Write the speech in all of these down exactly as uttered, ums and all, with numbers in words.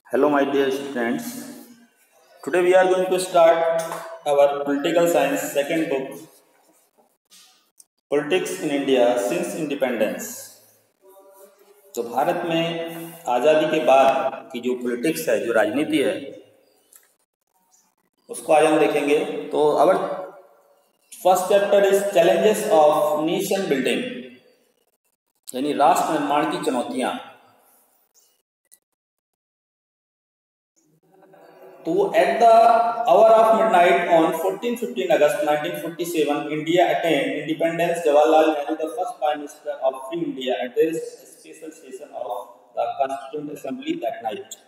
Hello, my dear students. Today we are going to start our political science second book, Politics in India since Independence. तो भारत में आज़ादी के बाद की जो पॉलिटिक्स है, जो राजनीति है, उसको आज हम देखेंगे। तो our first chapter is challenges of nation building, यानी राष्ट्र निर्माण की चुनौतियां। तो at the hour of midnight on fourteen fifteen August nineteen forty-seven, India attained independence. Jawaharlal Nehru, the first Prime Minister of Free India, addressed a special session of the Constituent Assembly that night.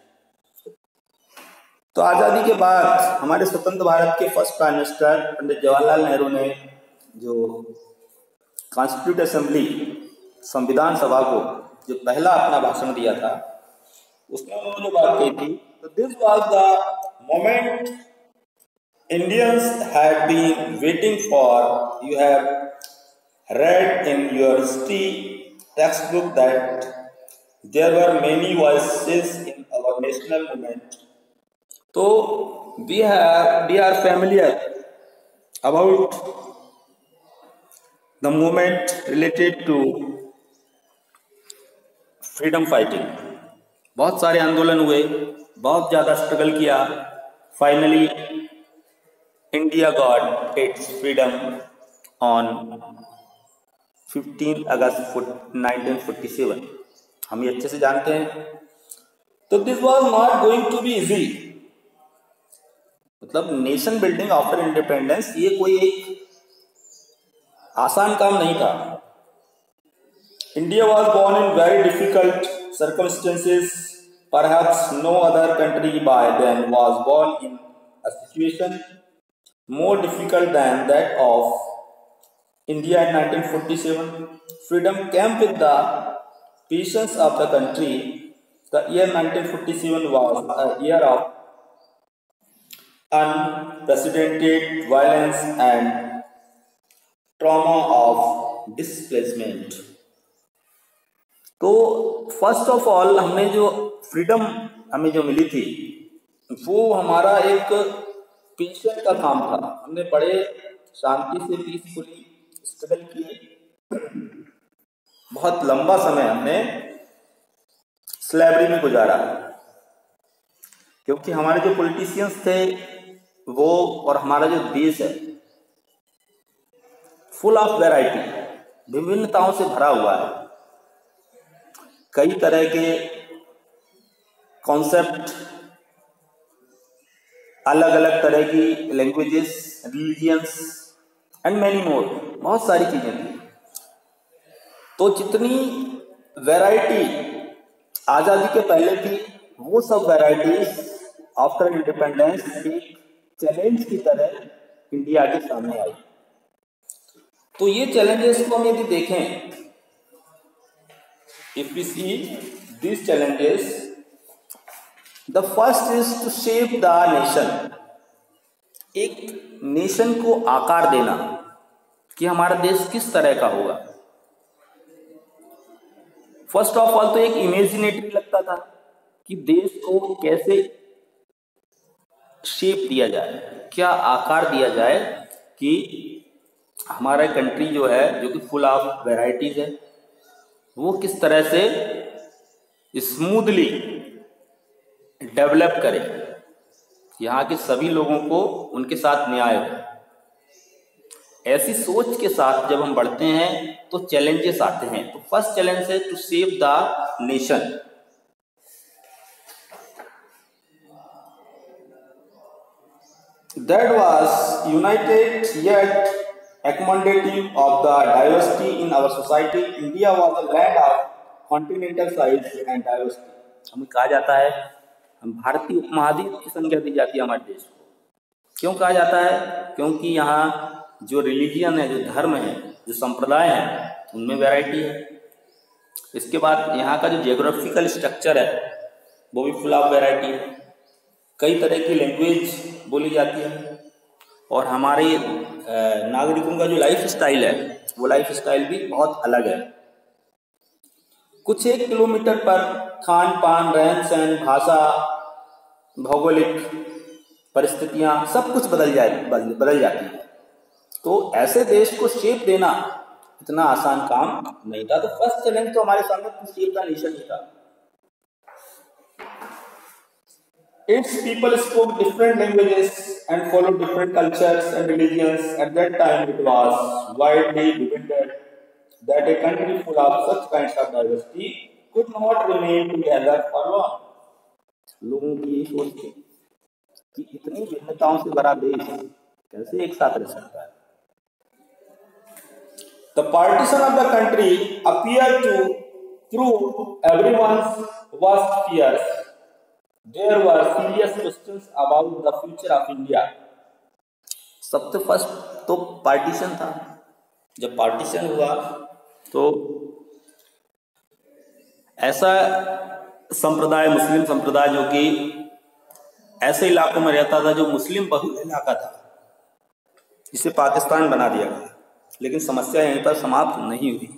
तो आज़ादी के बाद हमारे स्वतंत्र भारत के first prime minister Pandit Jawaharlal Nehru ने जो constitute assembly संविधान सभा को जो पहला अपना भाषण दिया था, उसमें उन्होंने जो बात कही थी, तो this was the moment Indians had been waiting for. You have read in your history textbook that there were many voices in our national movement. So we have we are familiar about the movement related to freedom fighting. बहुत सारे आंदोलन हुए, बहुत ज़्यादा struggle किया. Finally India got its freedom on fifteen August nineteen forty seven. हम ये अच्छे से जानते हैं. तो this was not going to be easy. मतलब नेशन बिल्डिंग आफ्टर इंडिपेंडेंस ये कोई एक आसान काम नहीं था. India was born in very difficult circumstances. Perhaps no other country by then was born in a situation more difficult than that of India in nineteen forty-seven. Freedom came with the patience of the country. The year nineteen forty-seven was a year of unprecedented violence and trauma of displacement. तो first of all हमने जो freedom हमें जो मिली थी वो हमारा एक patience का काम था. हमने बड़े शांति से पीसफुली स्ट्रगल किए. बहुत लंबा समय हमने स्लेवरी में गुजारा, क्योंकि हमारे जो पॉलिटिशियंस थे वो और हमारा जो देश है फुल ऑफ वैरायटी, विभिन्नताओं से भरा हुआ है. कई तरह के कॉन्सेप्ट, अलग अलग तरह की languages, religions and many more, बहुत सारी चीज़ें थी. तो जितनी वैरायटी आज़ादी के पहले थी वो सब वैरायटीज आफ्टर इंडिपेंडेंस एक चैलेंज की तरह इंडिया के सामने आई. तो ये चैलेंजेस को हम यदि देखें, if we see these challenges, the first is to shape the nation. एक नेशन को आकार देना कि हमारा देश किस तरह का होगा. फर्स्ट ऑफ ऑल तो एक इमेजिनेटरी लगता था कि देश को कैसे शेप दिया जाए, क्या आकार दिया जाए कि हमारा कंट्री जो है, जो कि फुल ऑफ वैरायटीज है, वो किस तरह से स्मूथली डेवलप करे, यहाँ के सभी लोगों को उनके साथ न्याय हो. ऐसी सोच के साथ जब हम बढ़ते हैं तो चैलेंजेस आते हैं. तो फर्स्ट चैलेंज है to save the nation. That was united yet accommodative of the diversity in our society. India was a land of continental size and diversity. हमें कहा जाता है, हम भारतीय उपमहाद्वीप की संज्ञा दी जाती है हमारे देश को. क्यों कहा जाता है? क्योंकि यहाँ जो रिलीजियन है, जो धर्म है, जो संप्रदाय है, उनमें वैरायटी है. इसके बाद यहाँ का जो जियोग्राफिकल स्ट्रक्चर है वो भी फुल ऑफ वैरायटी है. कई तरह की लैंग्वेज बोली जाती है और हमारे नागरिकों का जो लाइफ स्टाइल है वो लाइफ स्टाइल भी बहुत अलग है. कुछ एक किलोमीटर पर खान पान, रहन सहन, भाषा भौगोलिक परिस्थितियां सब कुछ बदल जाए बदल, बदल जाती है। तो ऐसे देश को शेप देना इतना आसान काम नहीं था। तो फर्स्ट चैलेंज तो हमारे सामने टू शेप द नेशन ही था। Its people spoke different languages and followed different cultures and religions. At that time, it was widely debated that a country full of such kinds of diversity could not remain together for long. लोगों की ये सोच थी कि इतनी भिन्नताओं से भरा देश कैसे एक साथ रह सकता है। The partition of the country appeared to prove everyone's worst fears. There were serious questions about the future of India. सबसे फर्स्ट तो पार्टीशन था। जब पार्टीशन हुआ तो ऐसा संप्रदाय, मुस्लिम संप्रदाय, जो कि ऐसे इलाकों में रहता था जो मुस्लिम बहुल इलाका था, जिसे पाकिस्तान बना दिया गया। लेकिन समस्या यहीं पर समाप्त नहीं हुई।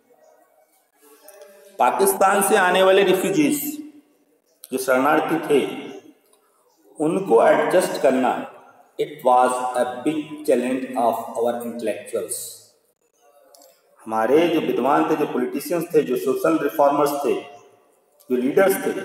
पाकिस्तान से आने वाले रिफ्यूजीज, जो शरणार्थी थे, उनको एडजस्ट करना it was a big challenge of our intellectuals. हमारे जो विद्वान थे, जो पॉलिटिशियंस थे, जो सोशल रिफॉर्मर्स थे, जो लीडर्स थे,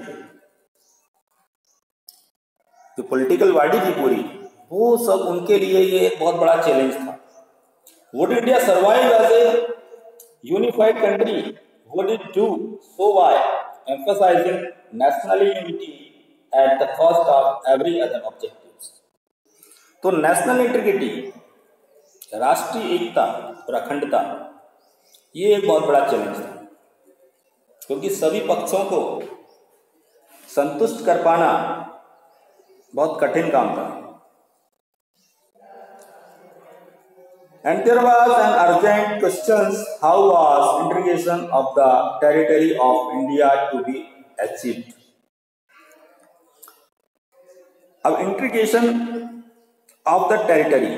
जो पॉलिटिकल बॉडी थी पूरी, वो सब उनके लिए ये एक बहुत बड़ा चैलेंज था। Would India survive as a unified country? Would it do so by emphasizing national unity at the cost of every other objectives? तो नेशनल इंटीग्रिटी, राष्ट्रीय एकता और अखंडता, ये एक बहुत बड़ा चैलेंज था, क्योंकि सभी पक्षों को संतुष्ट कर पाना बहुत कठिन काम था। And there was an urgent question: how was integration of the territory of India to be achieved? अब इंटीग्रेशन ऑफ द टेरिटरी,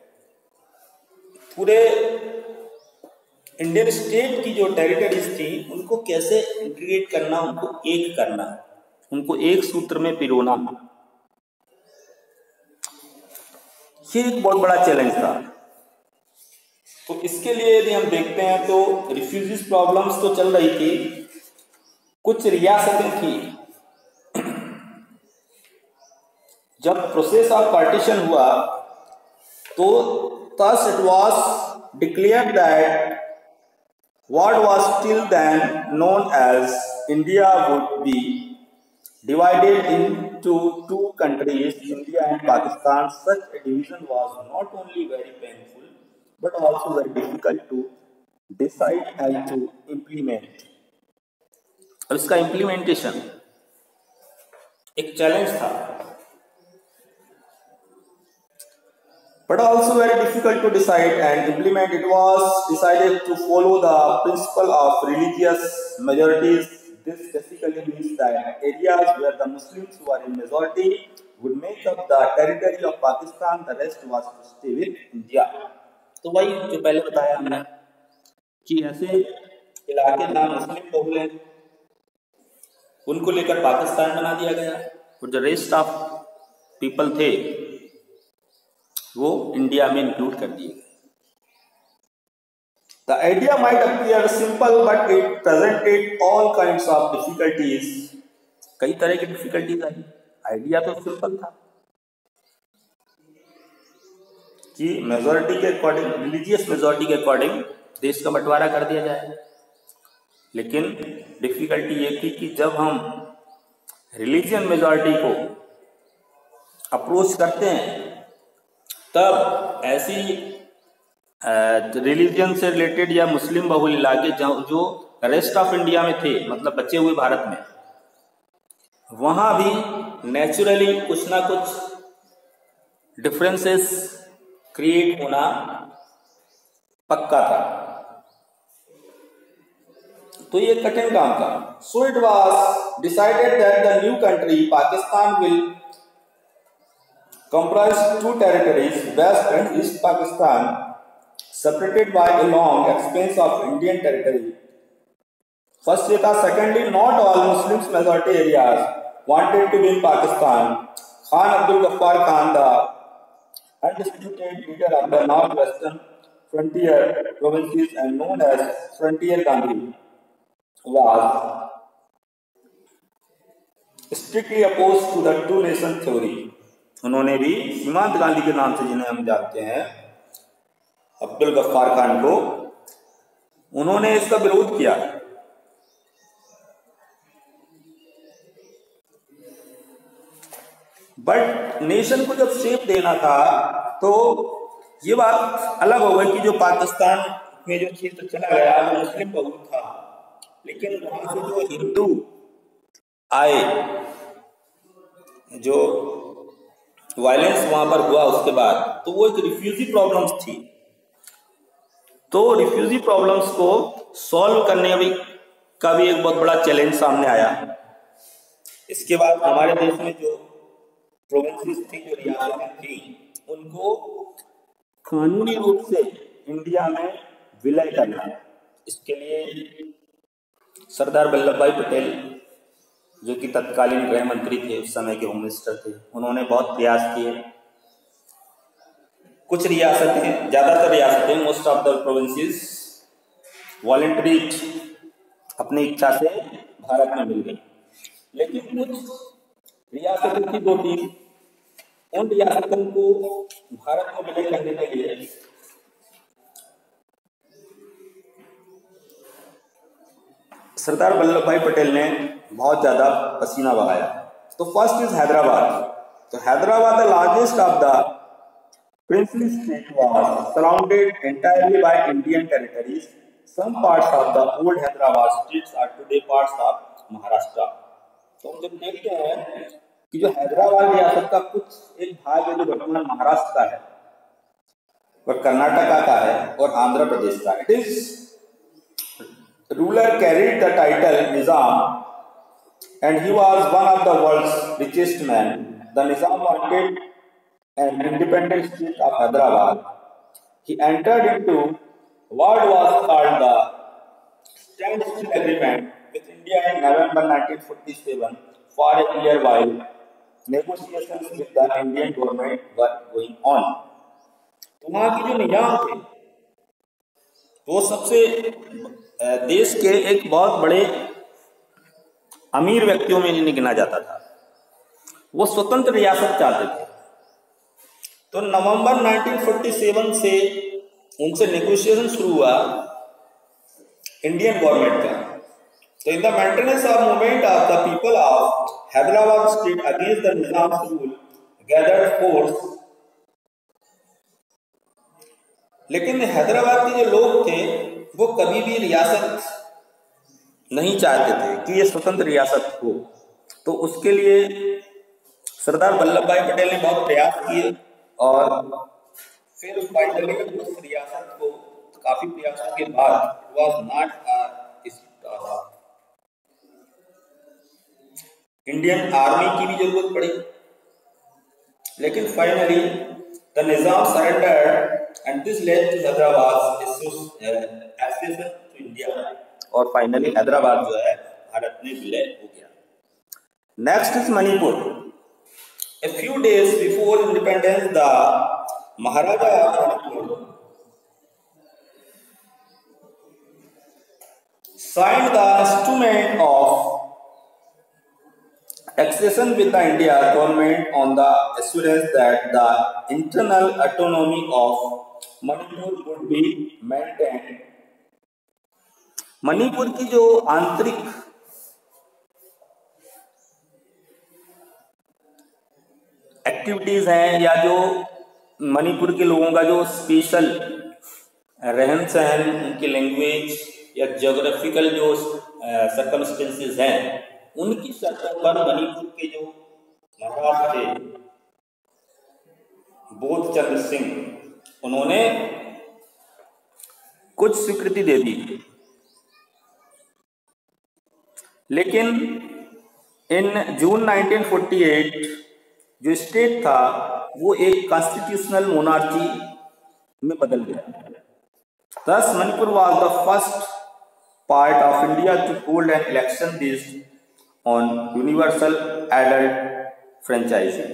पूरे इंडियन स्टेट की जो टेरिटरीज थी उनको कैसे इंटीग्रेट करना, उनको एक करना, उनको एक सूत्र में पिरोना, ये एक बहुत बड़ा चैलेंज था। तो इसके लिए यदि हम देखते हैं तो रिफ्यूजीज प्रॉब्लम्स तो चल रही थी, कुछ रियासतें थी। जब प्रोसेस ऑफ पार्टीशन हुआ तो thus it was declared that what was till then known as India would be divided into two countries, India and Pakistan. Such a division was not only very painful but also very difficult to decide and to implement. और इसका implementation एक challenge था, but also very difficult to decide and implement. It was decided to follow the principle of religious majorities. This basically means that areas where the Muslims who are in majority would make up the territory of Pakistan, the rest was to stay with India. तो वही जो पहले बताया हमने कि ऐसे इलाके जहाँ मुस्लिम बहुल हैं उनको लेकर पाकिस्तान बना दिया गया, और जो रेस्ट ऑफ पीपल थे वो इंडिया में इंक्लूड कर दिए गए। The idea might appear simple, but it presented all kinds of difficulties. कई तरह की डिफिकल्टीज आई। आइडिया तो सिंपल था कि मेजॉरिटी के अकॉर्डिंग, रिलीजियस मेजॉरिटी के अकॉर्डिंग देश का बंटवारा कर दिया जाए, लेकिन डिफिकल्टी ये थी कि जब हम रिलीजियन मेजॉरिटी को अप्रोच करते हैं तब ऐसी रिलीजन से रिलेटेड या मुस्लिम बहुल इलाके जो रेस्ट ऑफ इंडिया में थे, मतलब बचे हुए भारत में, वहां भी नेचुरली कुछ ना कुछ डिफरेंसेस क्रिएट होना पक्का था। तो ये कठिन काम था। So it was decided that the new country Pakistan will comprise two territories, West and East Pakistan, separated by a long expanse of Indian territory. First ये था, secondly, not all Muslims majority areas wanted to win Pakistan. Khan Abdul Ghaffar Khan, the undisputed leader of the northwestern frontier provinces and known as Frontier Gandhi, was strictly opposed to the two nation theory. उन्होंने भी सीमांत गांधी के नाम से, जिन्हें हम जानते हैं, अब्दुल गफ्फार खान को, उन्होंने इसका विरोध किया। बट नेशन को जब शेप देना था तो ये बात अलग हो गई कि जो पाकिस्तान में जो क्षेत्र चला गया वो मुस्लिम बहुल था, लेकिन वहां से जो हिंदू आए, जो वायलेंस वहां पर हुआ उसके बाद, तो वो एक रिफ्यूजी प्रॉब्लम्स थी। तो रिफ्यूजी प्रॉब्लम्स को सॉल्व करने भी का भी एक बहुत बड़ा चैलेंज सामने आया। इसके बाद हमारे देश में जो प्रोविंसेस थी, जो रियासतें थी, उनको कानूनी रूप से इंडिया में विलय करना, इसके लिए सरदार वल्लभ भाई पटेल, जो कि तत्कालीन गृह मंत्री थे, उस समय के होम मिनिस्टर थे, उन्होंने बहुत प्रयास किए। कुछ रियासतें, ज़्यादातर रियासतें, most of the provinces voluntary अपनी इच्छा से भारत में मिल गई, लेकिन कुछ रियासतें थी, दो तीन, उन रियासतों को भारत में विलय करने के लिए सरदार वल्लभ भाई पटेल ने बहुत ज्यादा पसीना बहाया। तो फर्स्ट इज हैदराबाद। तो Hyderabad, the largest of the princely state, was surrounded entirely by Indian territories. Some parts of the old Hyderabad states are today parts of Maharashtra. तो हम जब देखते हैं कि जो हैदराबाद रियासत का कुछ एक भाग है जो वर्तमान महाराष्ट्र का है, और कर्नाटका का है, और आंध्र प्रदेश का। It is ruler carried the title Nizam and he was one of the world's richest men. The Nizam wanted an independent state of Hyderabad. He entered into what was called the Standstill Agreement with India in November nineteen forty-seven for a year while negotiations with the Indian government were going on. तो वहाँ के जो निजाम थे वो सबसे देश के एक बहुत बड़े अमीर व्यक्तियों में इन्हें गिना जाता था। वो स्वतंत्र रियासत चाहते थे। तो नवंबर नाइनटीन फोर्टी सेवन से उनसे नेगोशिएशन शुरू हुआ इंडियन गवर्नमेंट का। तो in the maintenance of movement of the people of Hyderabad state against the Nizam rule gathered force. लेकिन हैदराबाद के जो लोग थे वो कभी भी रियासत नहीं चाहते थे कि ये स्वतंत्र रियासत हो। तो उसके लिए सरदार वल्लभ भाई पटेल ने बहुत प्रयास किए और फिर फाइनली उस रियासत को काफी प्रयासों के बाद was not a Indian army की भी जरूरत पड़ी, लेकिन finally the Nizam surrendered and this led to Hyderabad accession to India. और फाइनली हैदराबाद जो है भारत में विलय हो गया। Next is Manipur. A few days before independence, the Maharaja of Manipur signed the instrument of accession with the India government on the assurance that the internal autonomy of Manipur would be maintained. Manipur की जो आंतरिक activities हैं या जो मणिपुर के लोगों का जो स्पेशल रहन सहन, उनकी लैंग्वेज या ज्योग्राफिकल जो सर्कमस्टेंसेस हैं, उनकी शर्तों पर मणिपुर के जो महाराज थे बोधचंद्र सिंह, उन्होंने कुछ स्वीकृति दे दी। लेकिन in June nineteen forty eight जो स्टेट था वो एक कॉन्स्टिट्यूशनल मोनार्ची में बदल गया। Thus, Manipur was the first part of India to hold an election based on universal adult franchising.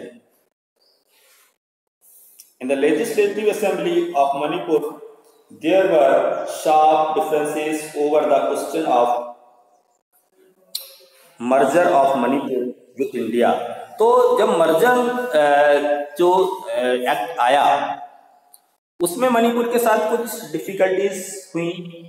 In the Legislative Assembly of Manipur, there were sharp differences over the question of merger of Manipur with India. तो जब merger जो act आया उसमें मणिपुर के साथ कुछ difficulties हुई.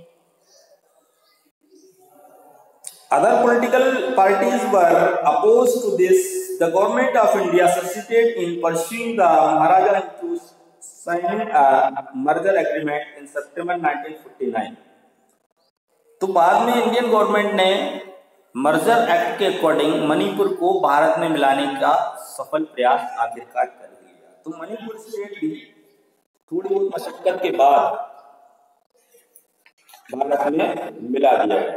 Other political parties were opposed to this. The government of India succeeded in pursuing the Maharaja into signing a merger agreement in September nineteen forty-nine. तो बाद में इंडियन गवर्नमेंट ने मर्जर एक्ट के अकॉर्डिंग मणिपुर को भारत में मिलाने का सफल प्रयास आखिरकार कर लिया. तो मणिपुर स्टेट भी थोड़ी बहुत मशक्कत के बाद भारत में मिला दिया गया.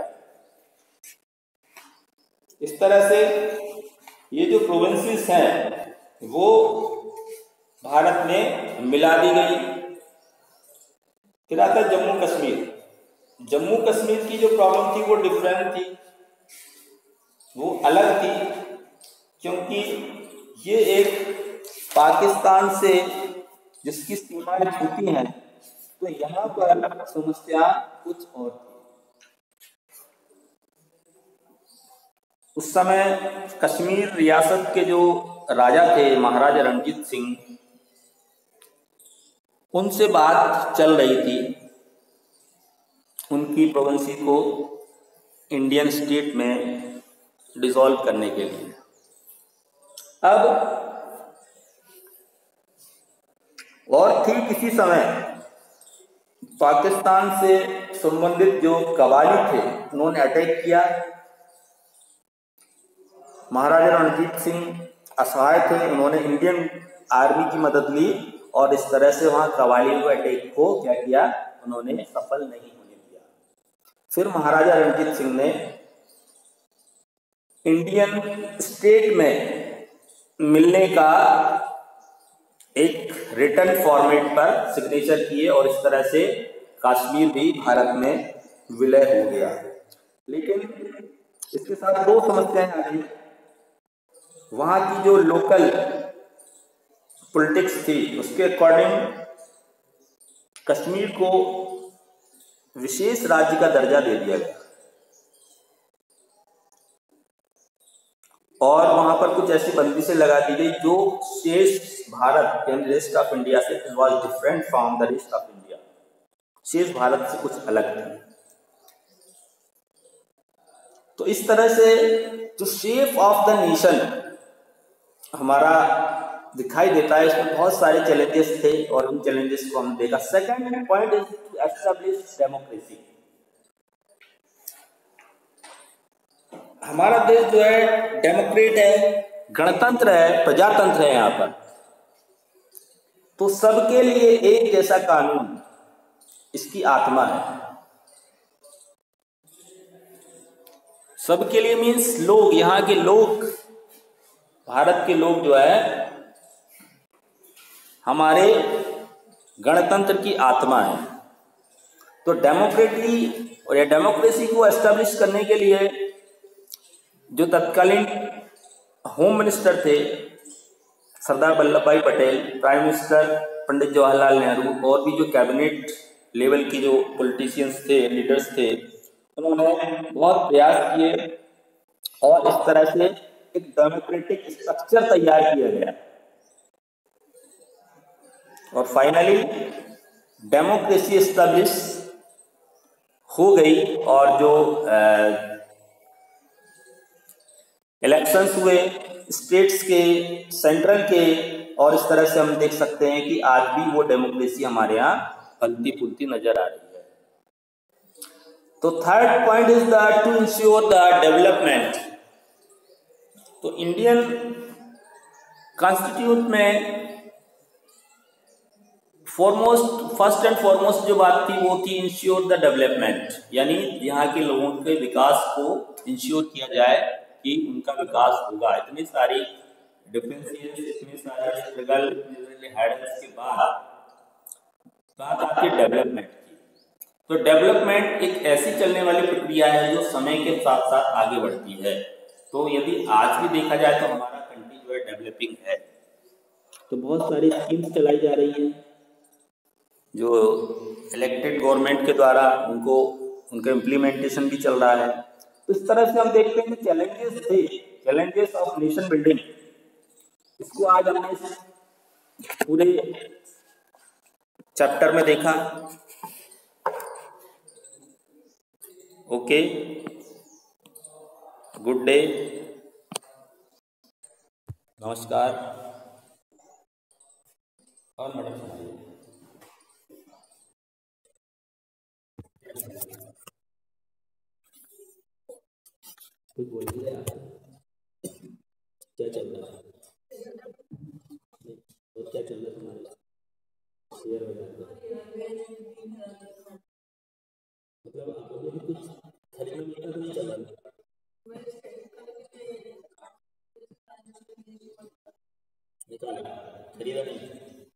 इस तरह से ये जो प्रोविंसेस हैं वो भारत में मिला दी गई. फिर आता है जम्मू कश्मीर. जम्मू कश्मीर की जो प्रॉब्लम थी वो डिफरेंट थी, वो अलग थी, क्योंकि ये एक पाकिस्तान से जिसकी सीमाएं छूती हैं, तो यहाँ पर समस्या कुछ और थी. उस समय कश्मीर रियासत के जो राजा थे महाराजा रणजीत सिंह, उनसे बात चल रही थी उनकी प्रोविंसी को इंडियन स्टेट में डिसॉल्व करने के लिए. अब और ठीक इसी समय पाकिस्तान से संबंधित जो कबाली थे उन्होंने अटैक किया. महाराजा रणजीत सिंह असहाय थे, उन्होंने इंडियन आर्मी की मदद ली और इस तरह से वहां कबाली को अटैक को क्या किया, उन्होंने सफल नहीं होने दिया. फिर महाराजा रणजीत सिंह ने इंडियन स्टेट में मिलने का एक रिटर्न फॉर्मेट पर सिग्नेचर किए और इस तरह से कश्मीर भी भारत में विलय हो गया. लेकिन इसके साथ दो समस्याएं आ गई. वहां की जो लोकल पॉलिटिक्स थी उसके अकॉर्डिंग कश्मीर को विशेष राज्य का दर्जा दे दिया गया और वहां पर कुछ ऐसी बंदिशें लगा दी गई जो शेष Bharat and rest of India से was different from the rest of India. शेष भारत से कुछ अलग थी. तो इस तरह से जो शेप ऑफ द नेशन हमारा दिखाई देता है, इसमें बहुत सारे चैलेंजेस थे और उन चैलेंजेस को हमने देखा. Second point is to establish democracy. हमारा देश जो है डेमोक्रेट है, गणतंत्र है, प्रजातंत्र है. यहाँ पर तो सबके लिए एक जैसा कानून इसकी आत्मा है. सबके लिए मीन्स लोग, यहाँ के लोग, भारत के लोग जो है हमारे गणतंत्र की आत्मा है. तो डेमोक्रेटली और या डेमोक्रेसी को एस्टैब्लिश करने के लिए जो तत्कालीन होम मिनिस्टर थे सरदार वल्लभ भाई पटेल, प्राइम मिनिस्टर पंडित जवाहरलाल नेहरू और भी जो कैबिनेट लेवल की जो पॉलिटिशियंस थे, लीडर्स थे, उन्होंने बहुत प्रयास किए और इस तरह से एक डेमोक्रेटिक स्ट्रक्चर तैयार किया गया और फाइनली डेमोक्रेसी एस्टैब्लिश हो गई. और जो इलेक्शंस हुए स्टेट्स के, सेंट्रल के, और इस तरह से हम देख सकते हैं कि आज भी वो डेमोक्रेसी हमारे यहाँ फलती फूलती नजर आ रही है. तो third point is the to ensure the development. तो इंडियन कॉन्स्टिट्यूट में फॉरमोस्ट फर्स्ट एंड फॉरमोस्ट जो बात थी वो थी इंश्योर द डेवलपमेंट, यानी यहाँ के लोगों के विकास को इंश्योर किया जाए कि उनका विकास होगा. इतनी सारी डिफरेंसेस, इतने सारे स्ट्रगल, इतने हैर्डल्स के बाद बात आती है डेवलपमेंट की. तो डेवलपमेंट एक ऐसी चलने वाली प्रक्रिया है जो समय के साथ साथ आगे बढ़ती है. तो यदि आज भी देखा जाए तो हमारा कंट्री जो है डेवलपिंग है, तो बहुत सारी स्कीम्स चलाई जा रही हैं जो इलेक्टेड गवर्नमेंट के द्वारा उनको उनका इम्प्लीमेंटेशन भी चल रहा है। तो इस तरह से हम देखते हैं कि चैलेंजेस थे, चैलेंजेस ऑफ नेशन बिल्डिंग, इसको आज हमने इस पूरे चैप्टर में देखा। ओके, गुड डे, नमस्कार। और मैडम सुनाइए। कुछ बोलिए आप, क्या चल रहा है? और क्या चल रहा है तुम्हारे शेयर वगैरह? मतलब आपको भी कुछ खरीदना मिलता तो नहीं चल रहा? खरीदा नहीं?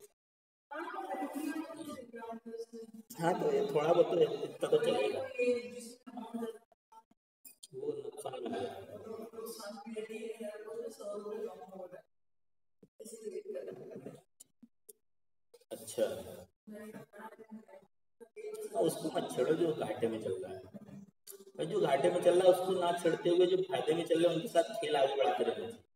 हाँ, तो ये थोड़ा बहुत तो इतना तो चलेगा, वो नुकसान में अच्छा, उसको मत छेड़ो जो घाटे में चल रहा है। भाई जो घाटे में चल रहा है उसको ना छेड़ते हुए जो फायदे में चल रहे हैं उनके साथ खेल आगे बढ़ाते रहना चाहिए।